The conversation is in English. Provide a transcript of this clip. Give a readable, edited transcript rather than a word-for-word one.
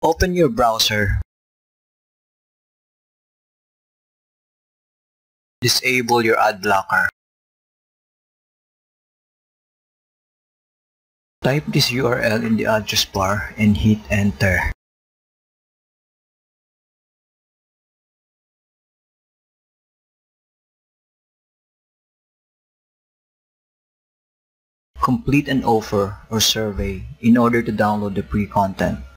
Open your browser. Disable your ad blocker. Type this URL in the address bar and hit enter. Complete an offer or survey in order to download the free content.